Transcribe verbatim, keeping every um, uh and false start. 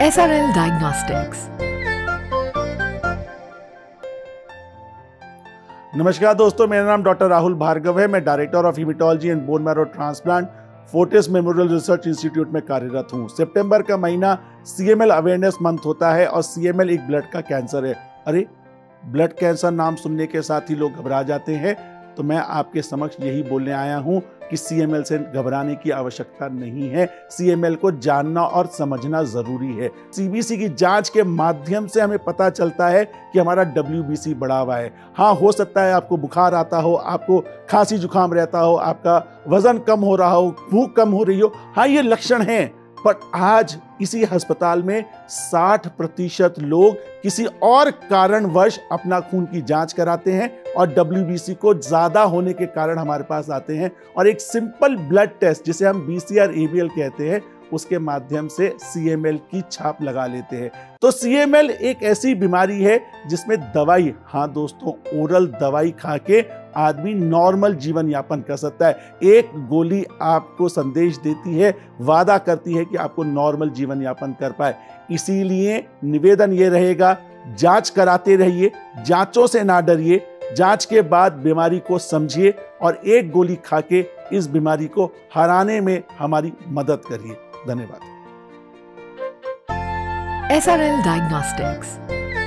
S R L diagnostics. नमस्कार दोस्तों, मेरा नाम डॉक्टर राहुल भार्गव है। मैं director of haematology and bone marrow transplant Fortis Memorial Research Institute में कार्यरत हूँ। सितंबर का महीना C M L awareness month होता है और सी एम एल एक ब्लड का कैंसर है। अरे, ब्लड कैंसर नाम सुनने के साथ ही लोग घबरा जाते हैं, तो मैं आपके समक्ष यही बोलने आया हूं कि सी एम एल से घबराने की आवश्यकता नहीं है। सी एम एल को जानना और समझना जरूरी है। सी बी सी की जांच के माध्यम से हमें पता चलता है कि हमारा डब्ल्यू बी सी बढ़ा हुआ है। हाँ, हो सकता है आपको बुखार आता हो, आपको खांसी जुकाम रहता हो, आपका वजन कम हो रहा हो, भूख कम हो रही हो। हाँ, ये लक्षण हैं, पर आज इसी अस्पताल में साठ प्रतिशत लोग किसी और कारणवश अपना खून की जांच कराते हैं और डब्ल्यू बी सी को ज्यादा होने के कारण हमारे पास आते हैं और एक सिंपल ब्लड टेस्ट जिसे हम B C R A B L कहते हैं उसके माध्यम से सी एम एल की छाप लगा लेते हैं। तो सी एम एल एक ऐसी बीमारी है जिसमें दवाई, हाँ दोस्तों, ओरल दवाई खा के आदमी नॉर्मल जीवन यापन कर सकता है। एक गोली आपको संदेश देती है, वादा करती है कि आपको नॉर्मल जीवन यापन कर पाए। इसीलिए निवेदन ये रहेगा, जांच कराते रहिए, जांचों से ना डरिए, जांच के बाद बीमारी को समझिए और एक गोली खा के इस बीमारी को हराने में हमारी मदद करिए। धन्यवाद। S R L diagnostics.